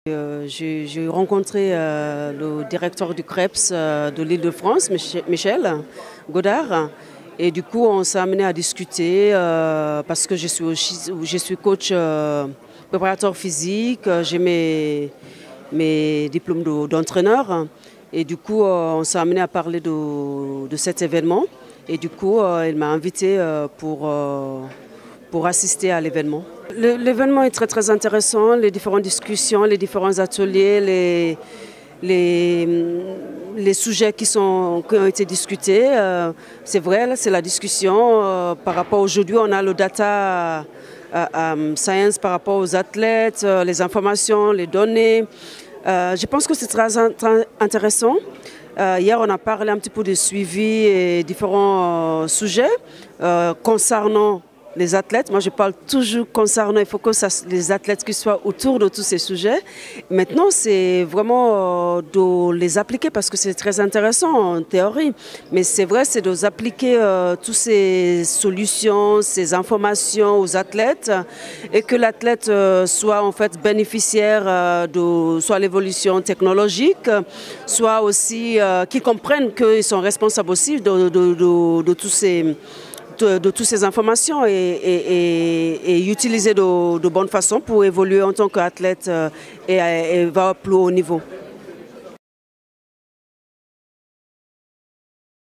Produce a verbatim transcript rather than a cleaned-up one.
Euh, J'ai rencontré euh, le directeur du CREPS euh, de l'Île-de-France, Michel Godard, et du coup on s'est amené à discuter euh, parce que je suis, aussi, je suis coach euh, préparateur physique, j'ai mes, mes diplômes d'entraîneur, et du coup euh, on s'est amené à parler de, de cet événement, et du coup euh, il m'a invité euh, pour, euh, pour assister à l'événement. L'événement est très très intéressant, les différentes discussions, les différents ateliers, les, les, les sujets qui, sont, qui ont été discutés. Euh, c'est vrai, c'est la discussion euh, par rapport aujourd'hui, on a le data euh, euh, science par rapport aux athlètes, euh, les informations, les données. Euh, je pense que c'est très, très intéressant. Euh, hier, on a parlé un petit peu de suivi et différents euh, sujets euh, concernant les athlètes. Moi, je parle toujours concernant, il faut que ça, les athlètes qui soient autour de tous ces sujets. Maintenant, c'est vraiment euh, de les appliquer parce que c'est très intéressant en théorie. Mais c'est vrai, c'est de appliquer euh, toutes ces solutions, ces informations aux athlètes et que l'athlète euh, soit en fait bénéficiaire euh, de soit l'évolution technologique, soit aussi euh, qu'ils comprennent qu'ils sont responsables aussi de, de, de, de tous ces De, de toutes ces informations et, et, et, et utiliser de, de bonne façon pour évoluer en tant qu'athlète et, et va au plus haut niveau.